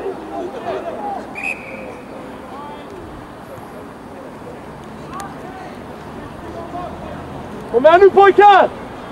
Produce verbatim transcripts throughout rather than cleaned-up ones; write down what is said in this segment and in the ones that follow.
Kom igen nu pojkar!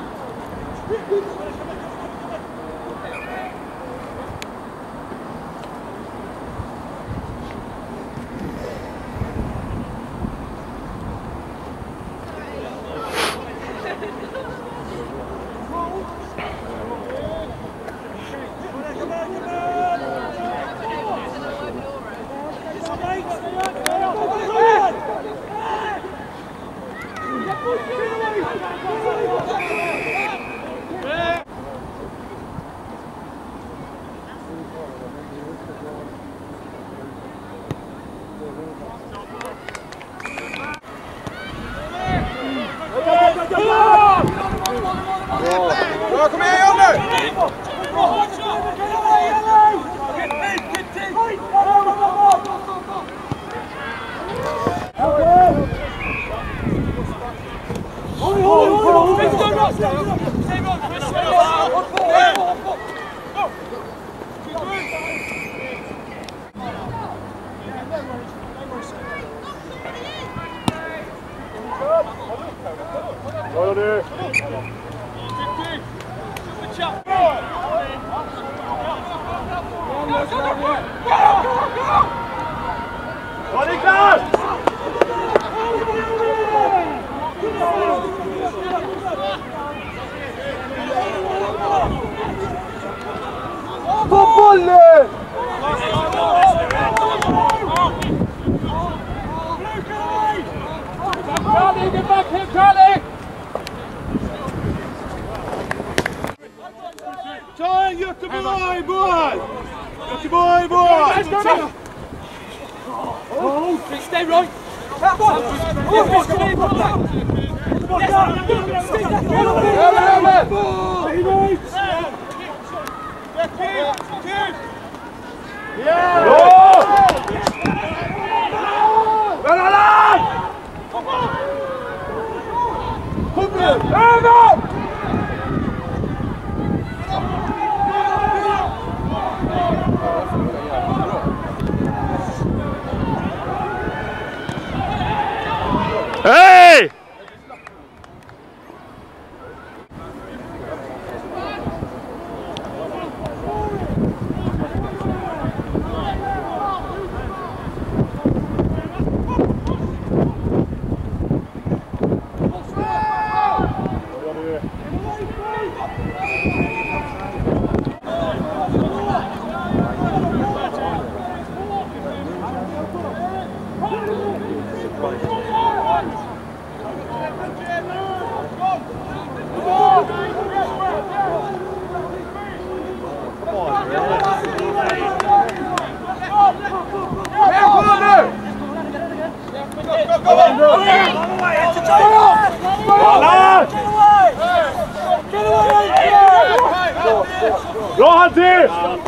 Kom igen Jonny! Bra du! Bra Niklas! På bollen! Charlie, get back here, Charlie! Ta en Göteborg, boy! Göteborg, boy! Stay right! Hey! Bra Hansi!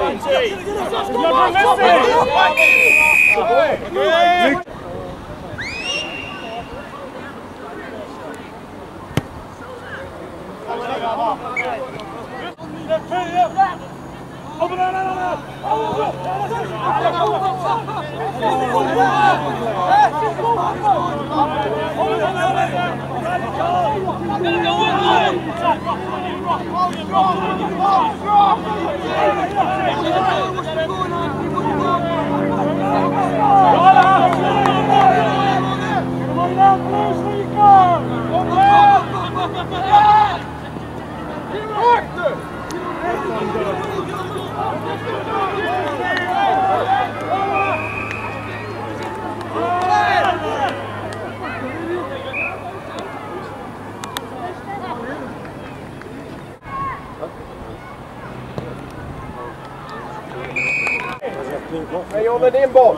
Men Jonny, din boll!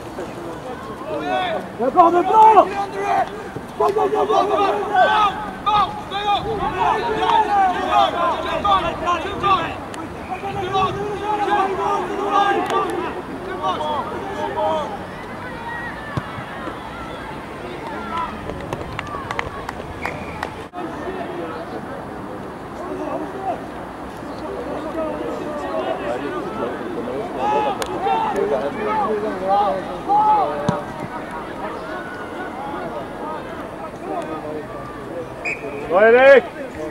Jag kommer bra! Bra Erik!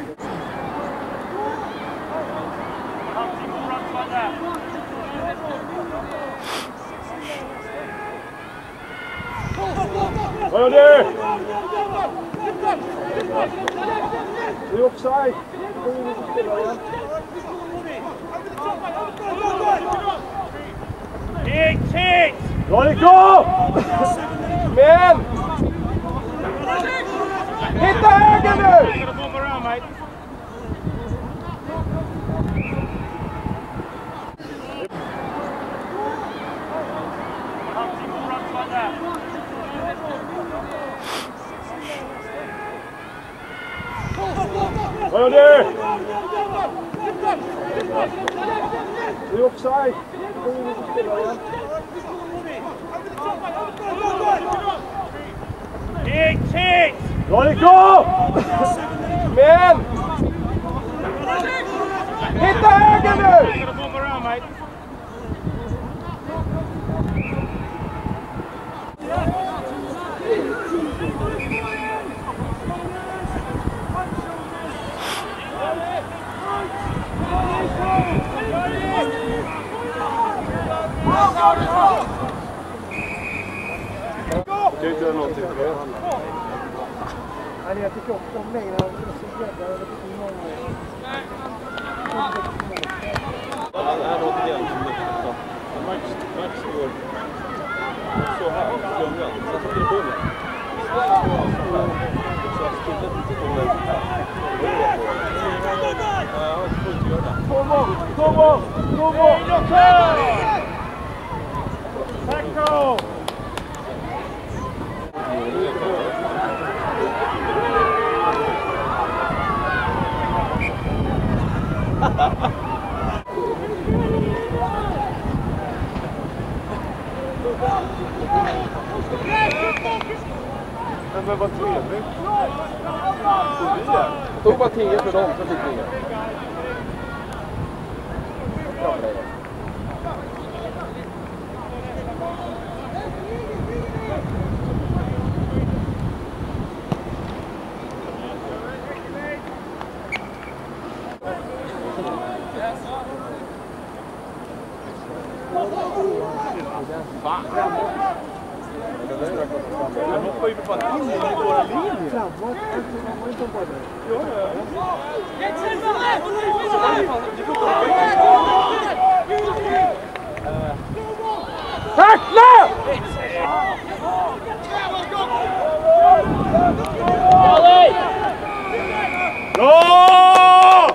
Bra Jonny! Det är offside! Tick, tick! Bra Nico! Men! Hitta höger nu! Bra Jonny! Det är offside! Tick, tick! Bra Nico! Men! Hitta höger nu! Tyckte du någonting? Jag tycker också om längre. Jag är så jävla över till många. Det här låter igen som det. Max, Max går så här, klungan. Sen så blir det bollen. Så jag skulle inte gå där. Ja, jag har inte fullt att göra det. Kom on! Kom on! Kom on! Tackle! Men vad trevligt. Jag tog bara tio för dem, så fick vi inga. Han hoppar ju för fan in i våra linjer. Framåt, han var inte om bollen. Ja, ja. Tackla! Bra!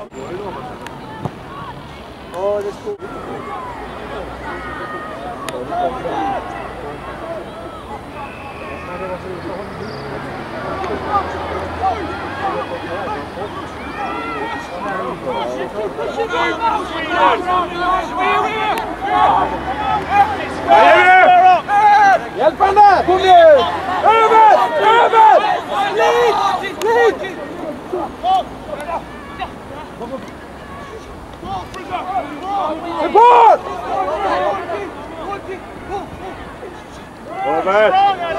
Ja, det stod. Hjälp henne! Kom nu! Över! Över! Glid! Glid! Support! Robert!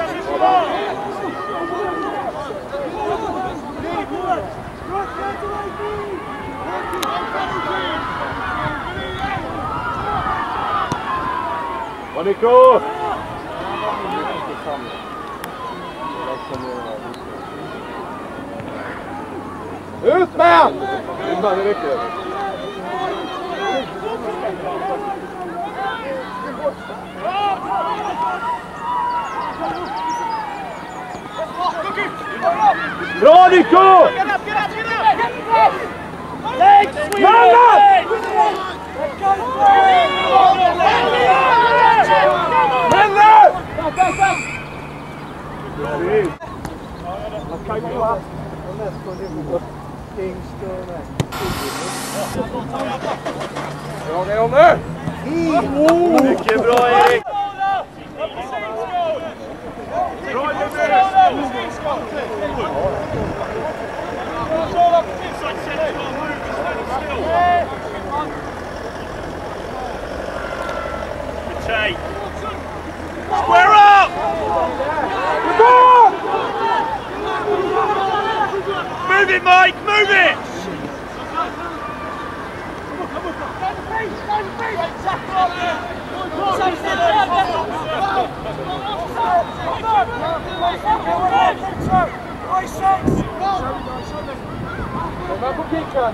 Bra Nico! Ut med! Det räcker. Bra Nico! Mamma! Vänner! Jaga Jonny! Mycket bra Erik! Bra Jimmy! Square up! Go! Move it, Mike! Move it! Kom här på kicken!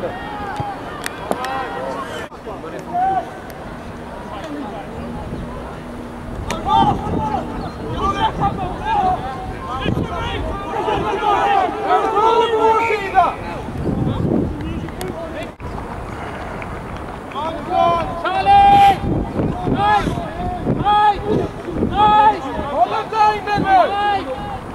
Charlie! Nej! Nej! Nej! Håll upp längden nu! Nej!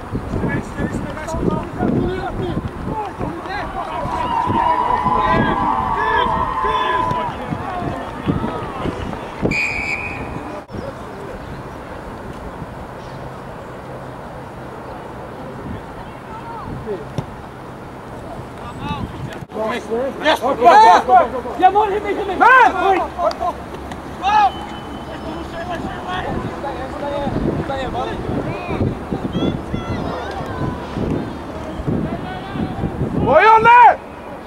Yes! Ja, mål, hit, hit, hit! Men! Vad gör ni?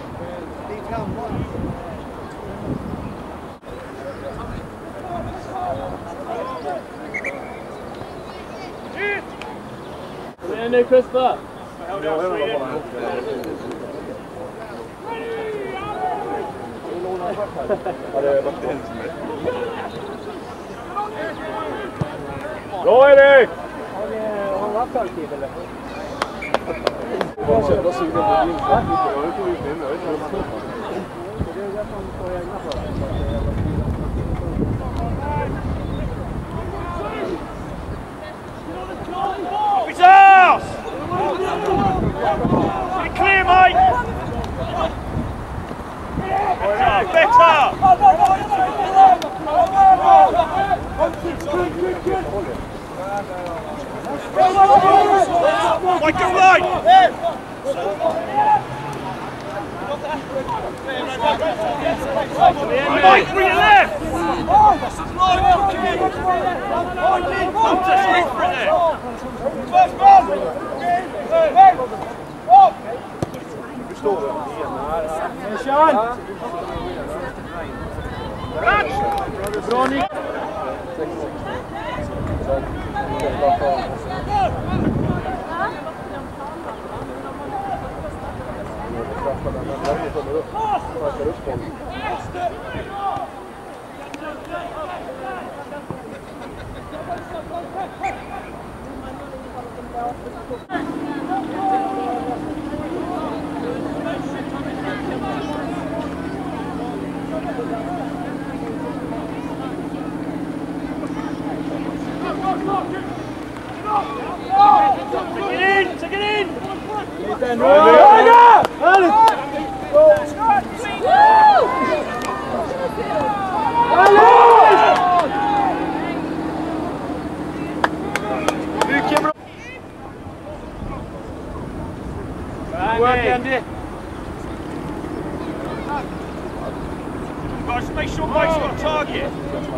Det är nu Kristoffer. Bra Erik! Har du haft alltid eller? Jag känner sugen på din fart. Jag är på utbildning. Jag är inte Det är det som får egna för. Officers! Get clear, Mike! Better, better! Mike, go right! Mike, bring it left! Just reach for it there! Förstår du? Sean! Bra Nick! Take it in! Take it in! Mycket bra! Work Andy! Guys, make sure Mike's got a target!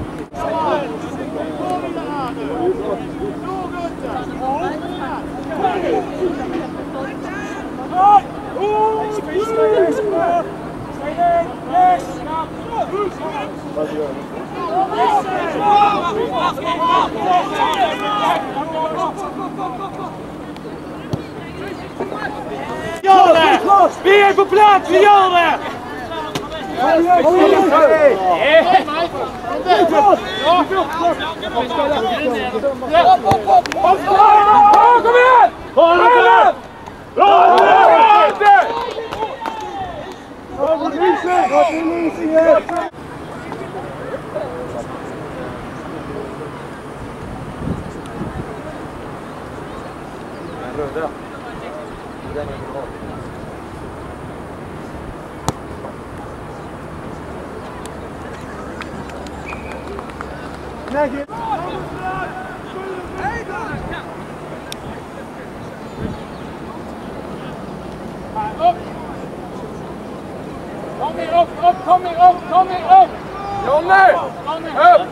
Gör det! Vi är på plats, vi gör det! Kom igen! Röda. Den är bra. Läge. Tommy upp, upp, Tommy upp, Tommy upp! Jonny! Upp!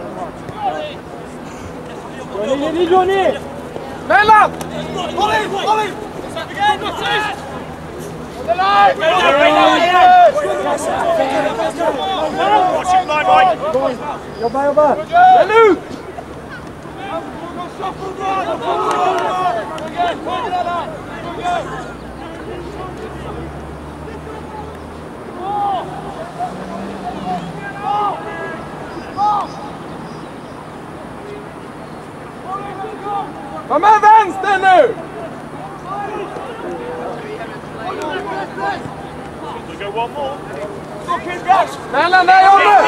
Johnny, Johnny! Mellan! Håll in, håll in! Jobba, jobba! Kom med vänster nu! Snälla, nej, Jonne!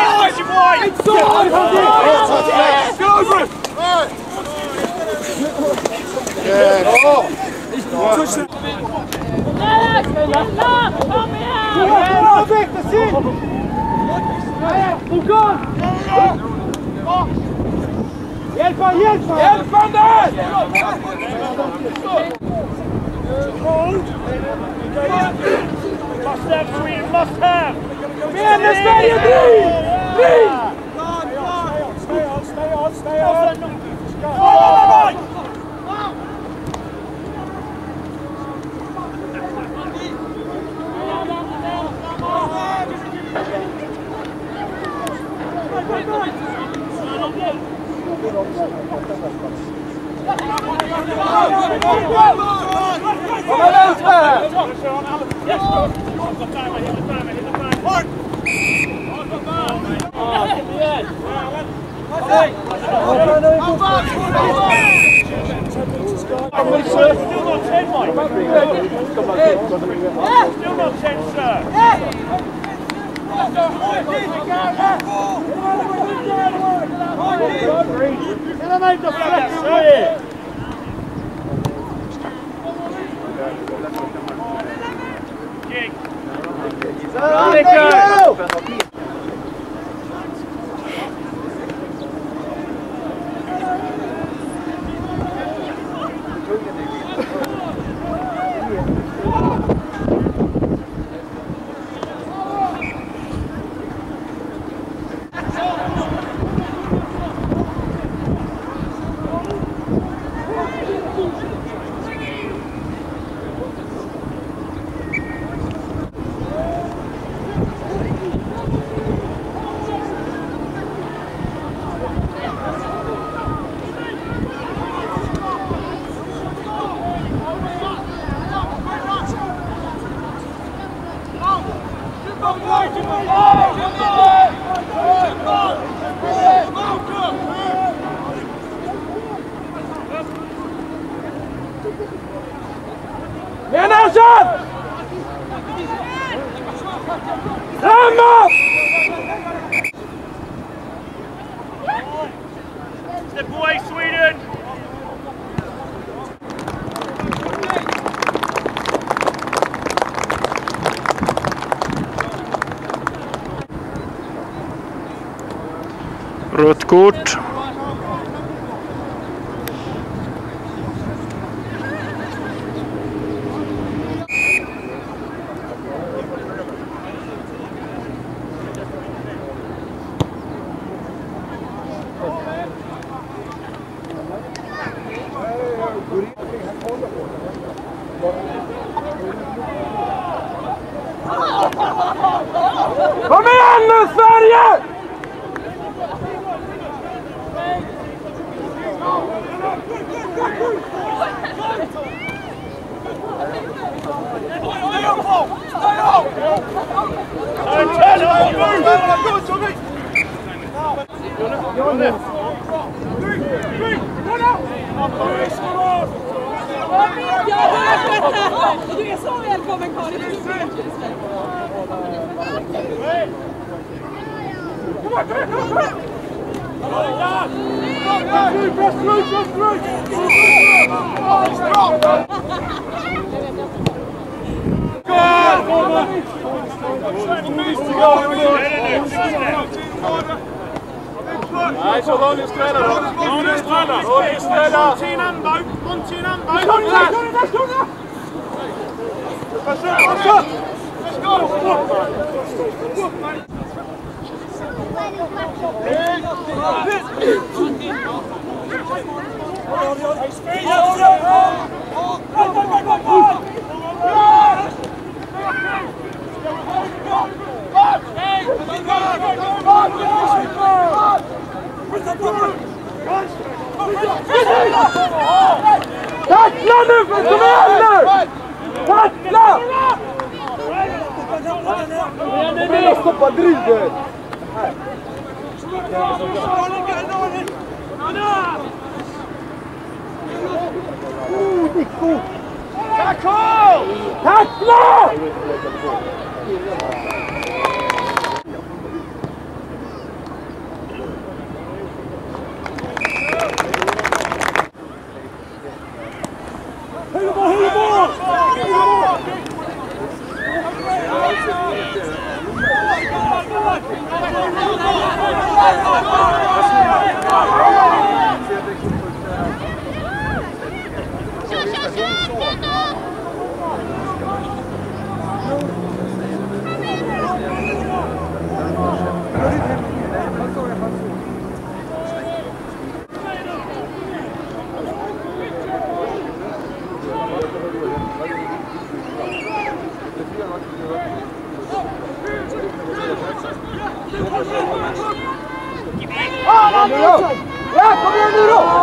Hjälp han, hjälp han! Hjälp han där! Must have, Sweden, must have! Kom igen nu Sverige, driv! Driv! Stay on, stay on, stay on! Stay on! Kom med vänster! Still not ten, Mike. Still not ten, sir. Andersson! Framåt! Step away, Sweden! Rött kort. Kom igen nu, Sverige! Du är så välkommen, Karin. Nej, så var ni skrälla då. Ja, nu skrälla! Ni skrälla! Montin anbog! Montin anbog! Tackla nu för kom igen nu! Tackla! Men stoppa drivet! Oh, Nico! Tackla! Hugo, Hugo! Ja, kom igen nu då!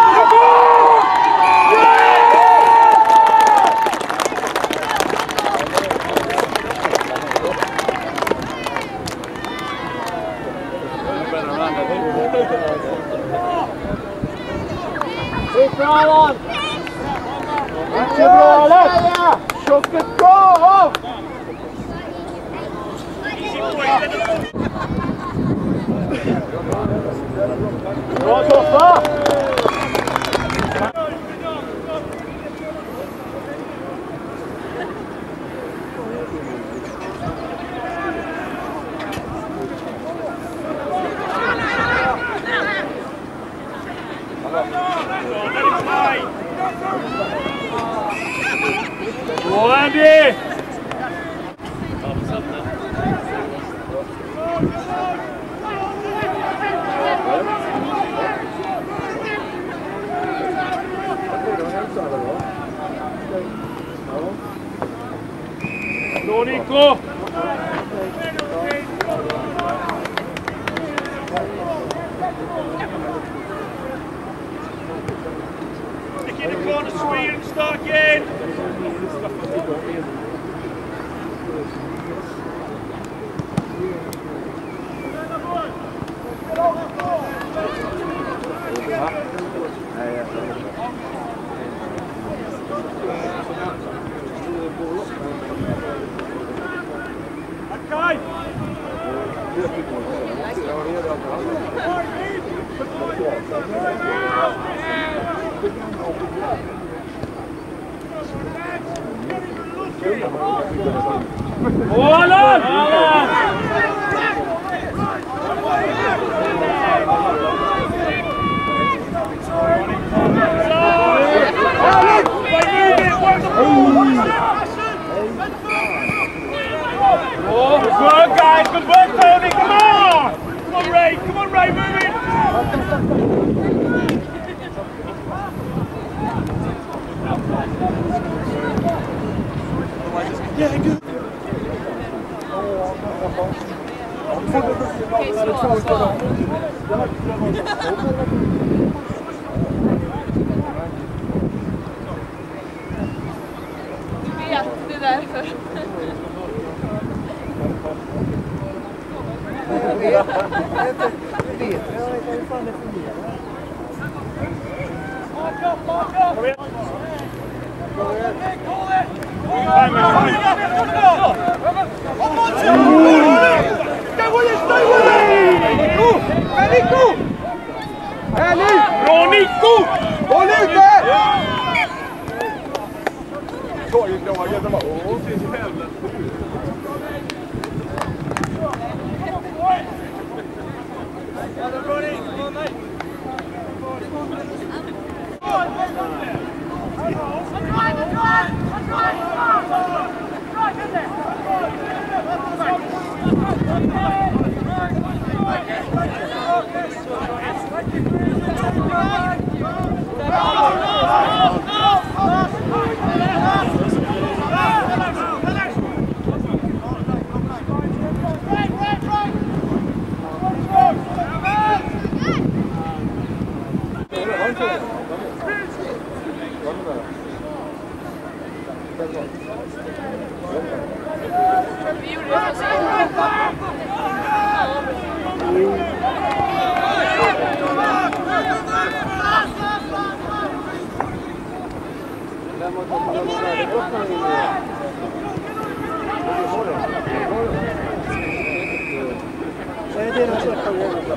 Mycket bra Alex! Tjocket gå! Bra Toffa! Gå Andy! Bra Nico! Stick in the corner, Sweden, start again! Håland! Oh, good work, guys. Good work, Tony. Come on. Come on, Ray. Come on, Ray. Move it. Yeah, good. Du vet, det är därför. Jag vet, jag vet, jag vet hur fan det fungerar. Bra Nico! Håll ute! Så gick det, jag bara, åh, det är så jävla. Vi gjorde det så sent. Nej, det är något sätt att göra.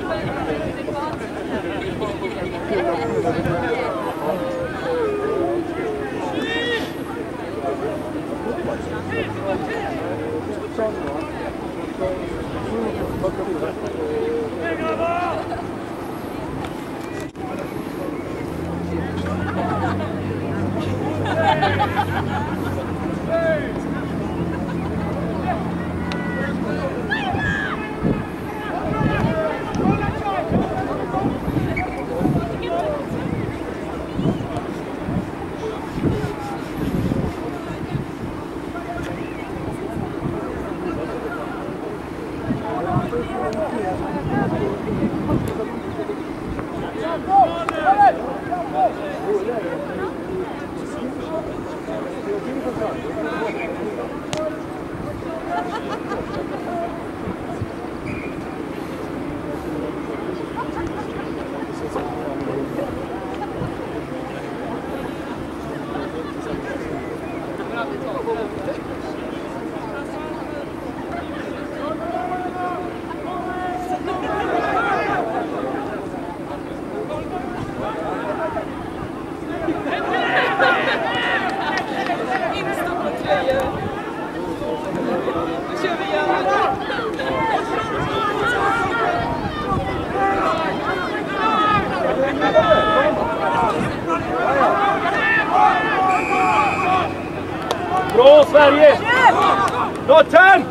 Bra Sverige! Lotten!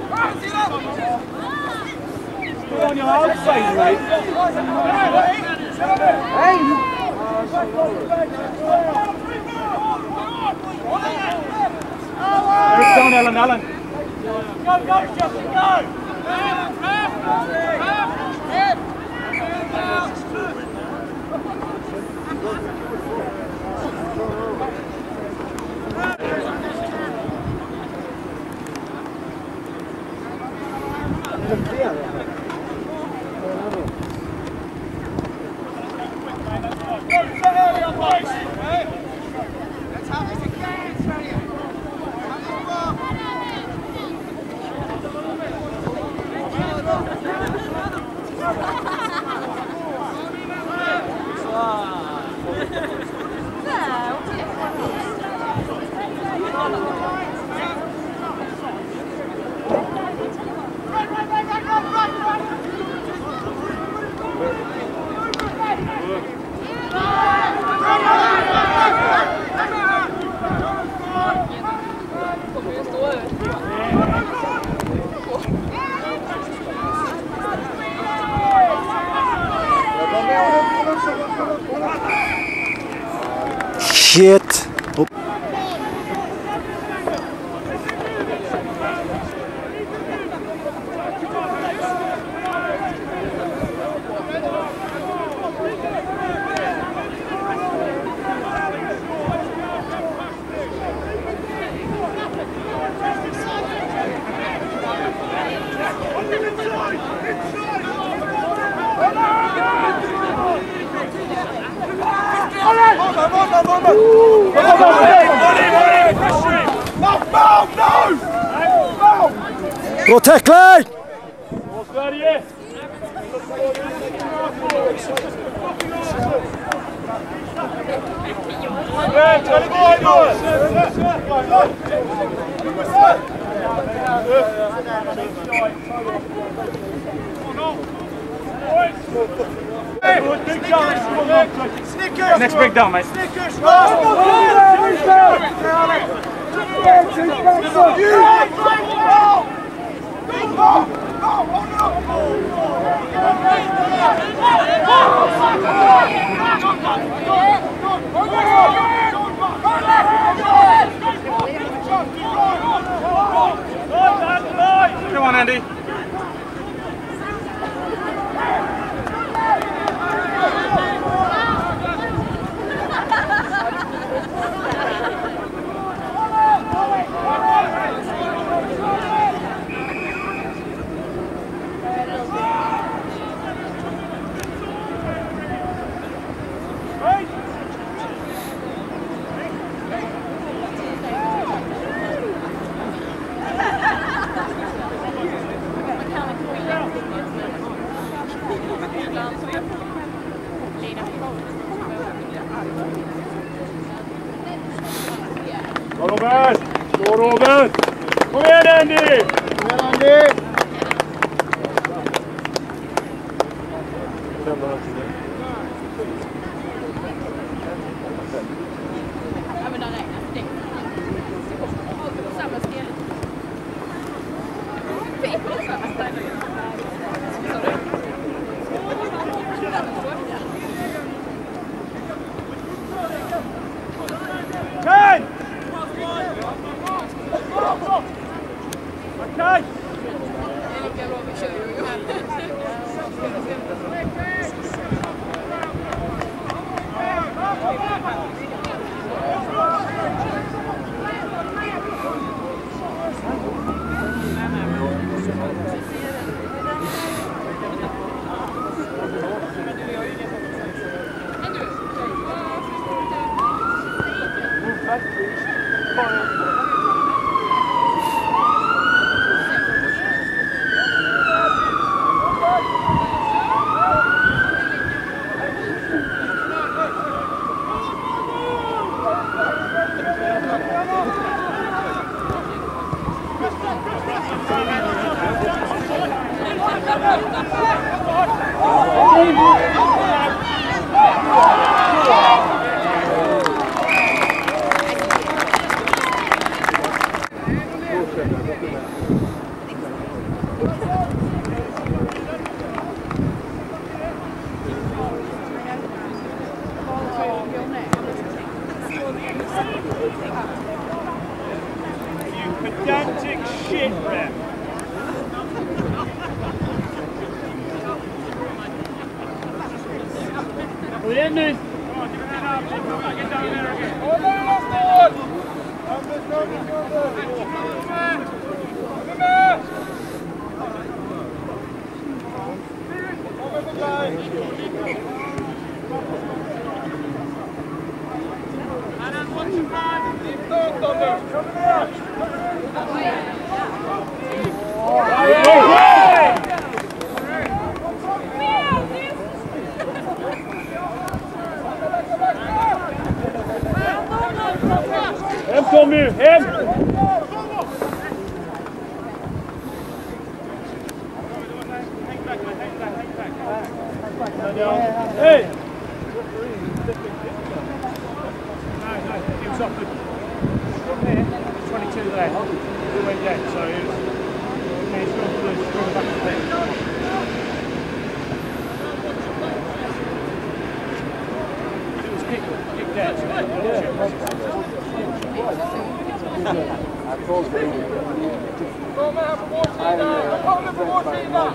Står ni outside, mate? Hey! It's down, Ellen, Ellen. Go, go, Justin, go! Shit! Oh. Bra tackling! Bra Sverige! Vänta, det går ändå! Next breakdown, mate. Snickers! Come on, Andy. Bra Robert! Bra Robert! Kom igen Andy! Kom igen Andy! Ja, men den räknas för det. Samma spel. Fy, vad så här starkt. Så du? Okej! Okej! Det är lika bra vi kör ju. Pedantic shit, ref. Kom igen nu! Get down there again. Hold on, off board! Numbers, numbers, numbers! Come here! Over the line! And then watch your man! Keep going, Thunder! Come here! Hem Tommy, hem! Hey! No, no, he was off the twenty-two there. He went dead, so he was, yeah, he's gone for the, he's gone back to the thing. It was kicked, kicked dead, so I told him. Go man, for more team now! Come on, for more team now!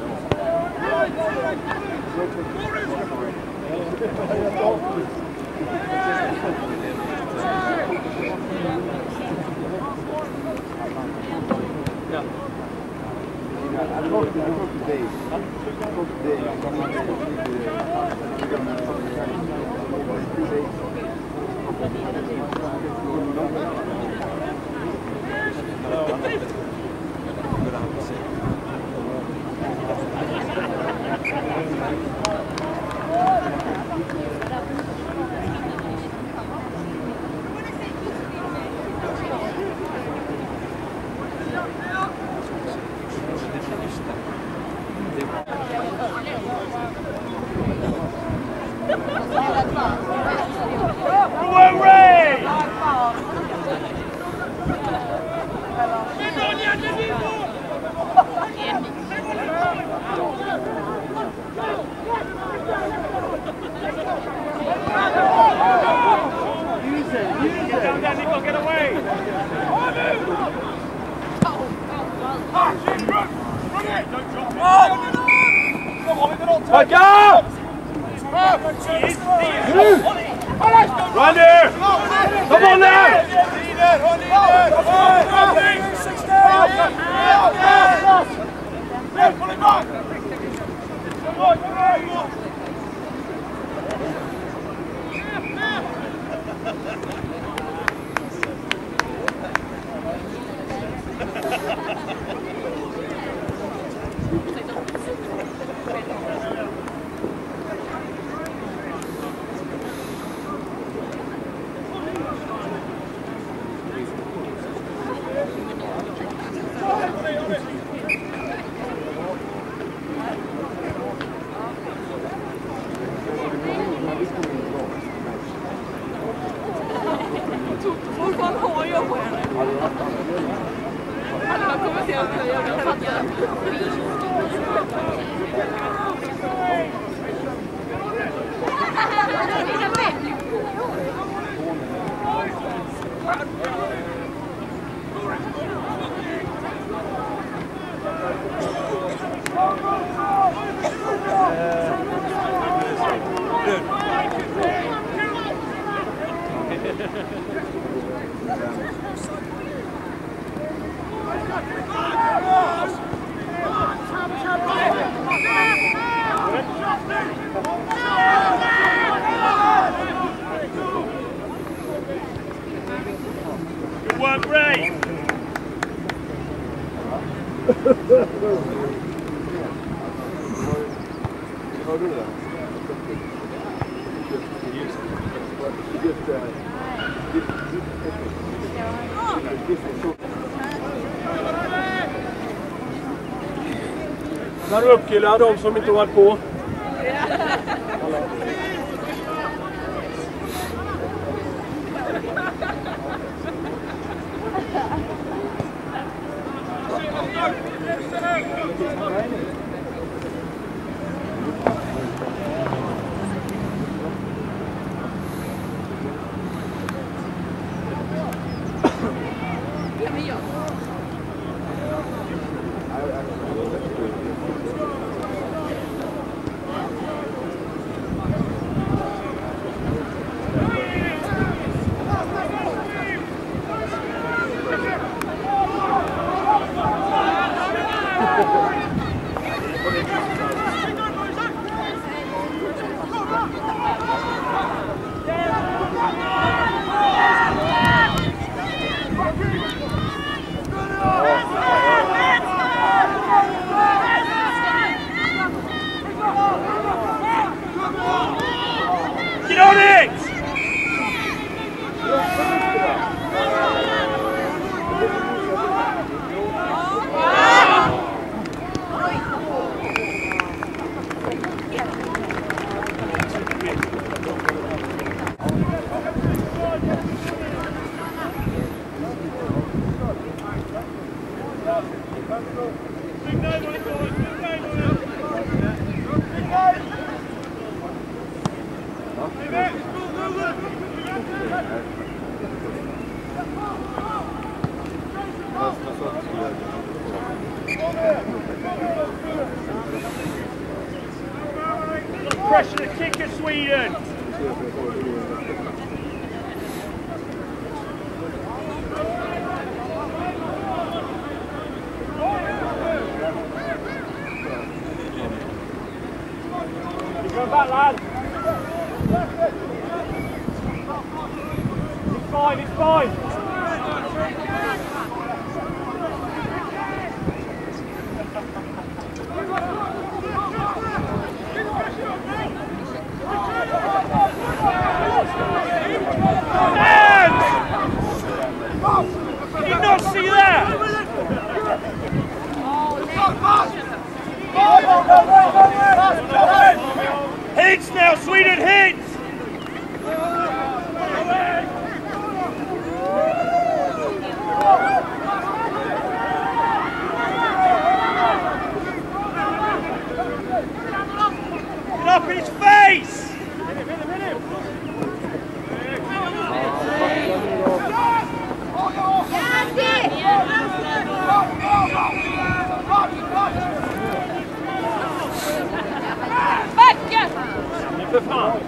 Yeah. I talked to, I talked to Dave. I talked to Dave. I'm going Back up! Run there! Come on now! Pull it back! Come on, come on! Good work, Ray. Där upp killar, de som inte varit på. Get on it! Pressure the kicker, Sweden! Go back, lad! It's fine, it's fine! Did you not see that? Hits now, Sweden, hits! Get up in his face! För fan!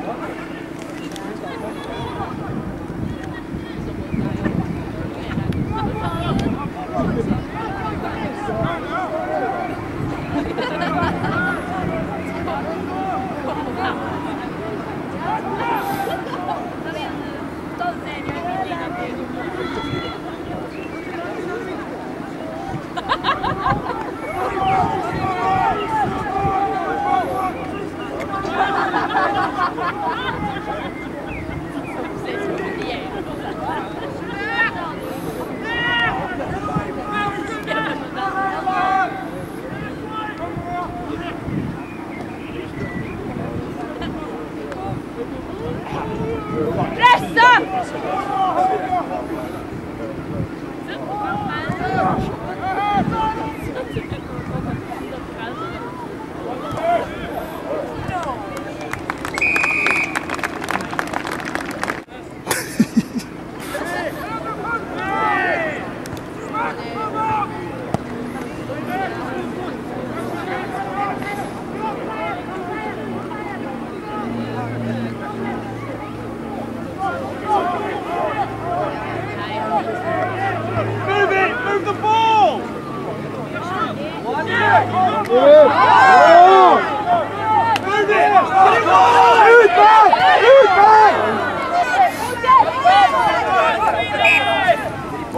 Pressa!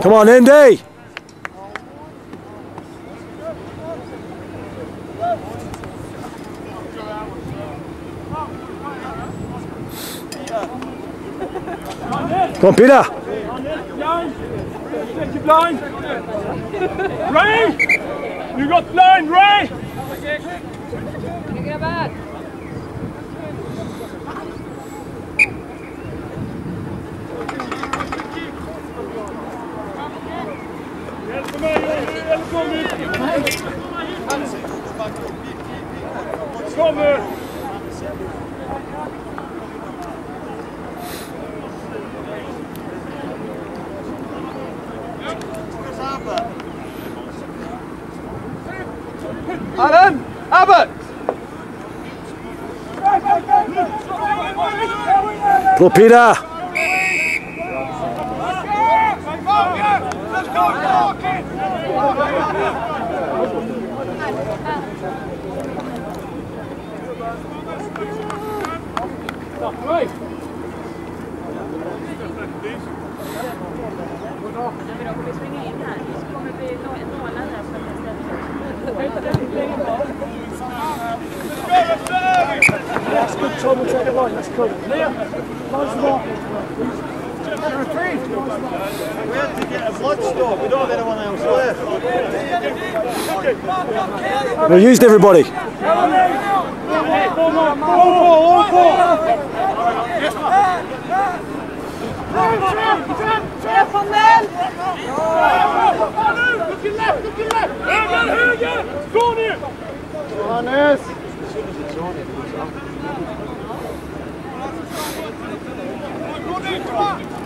Come on, Indy! Come on, Peter! Take your blind! Ray! You got blind, Ray! You get back. Hjälp mig, hjälp mig! Kommer! Alan! Abbott! Go, Peter! Right. Vi springer in här, så kommer vi nåla här för att That's good, Tom. We'll take a line. That's cool. Clear. Nice mark. We had to get a blood stop. We don't have anyone else left. We used everybody. All four, all four! Träff om den! Looking left, looking left! Höger, höger! Gå nu! Johannes! Gå nu, kom!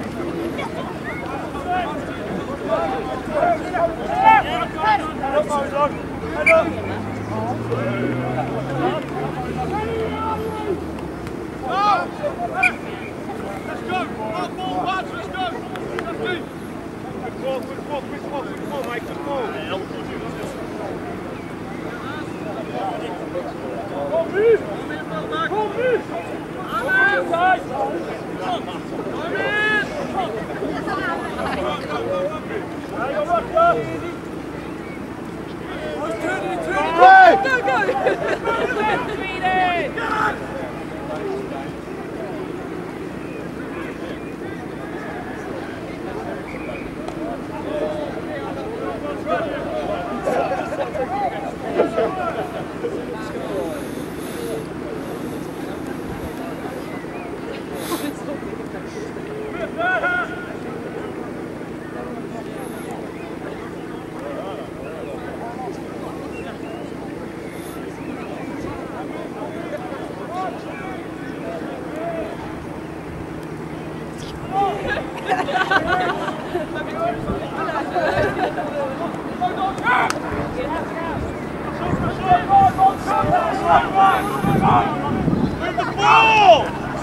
Let's go! One more, watch, let's go! Let's do! Quick ball, quick ball, quick ball, quick ball, mate, quick ball! Go move! Go move! Come inside! Come in! Now you're back up! Hey! Go, go! Speedy! Move the ball!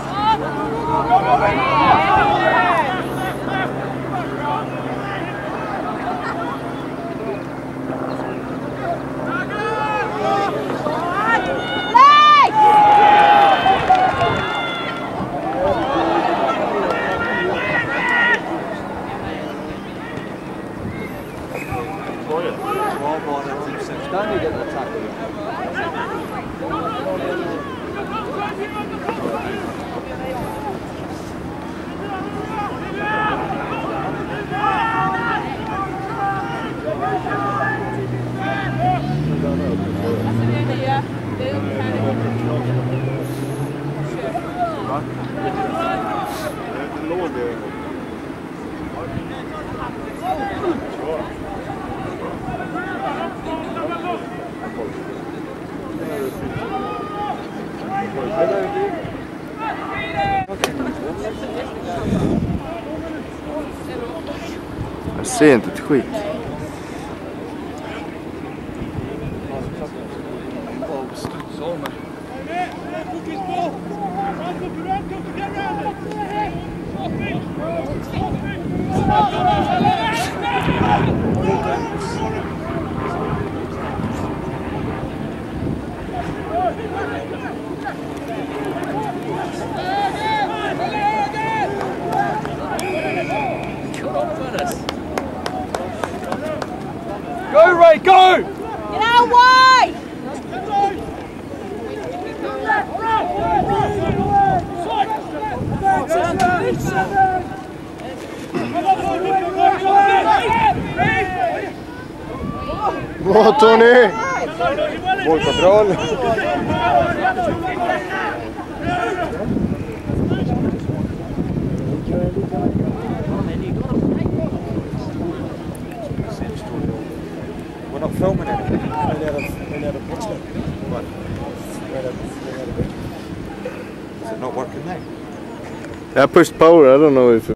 Stanley get the tackle. Jag ser inte ett skit. Bra Tony! Bollkontroll! We're not filming anything. What? Is it not working now? I pushed power, I don't know if